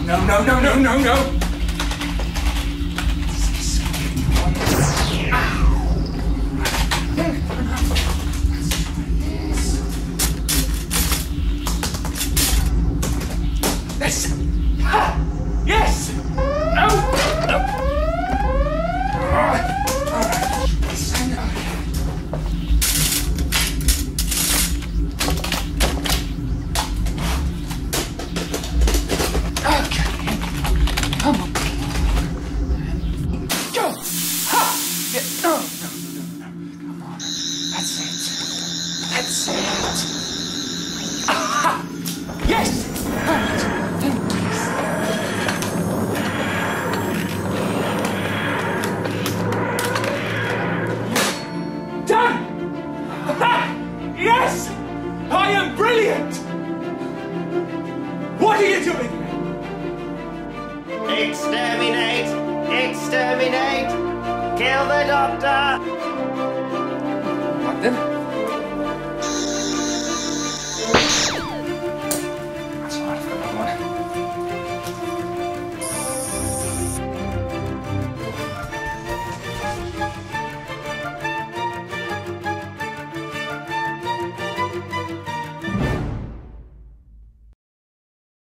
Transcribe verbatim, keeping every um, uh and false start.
no, no, no, no, no, no! Yes! Ha! Yes! No! No! All right. All right. Stand up. Okay. Come on. Go! Ha! Yeah. No, no, no, no, no. Come on. That's it. That's it. Aha! Yes! Right. Done! Yes! I am brilliant! What are you doing? Exterminate! Exterminate! Kill the doctor! What then?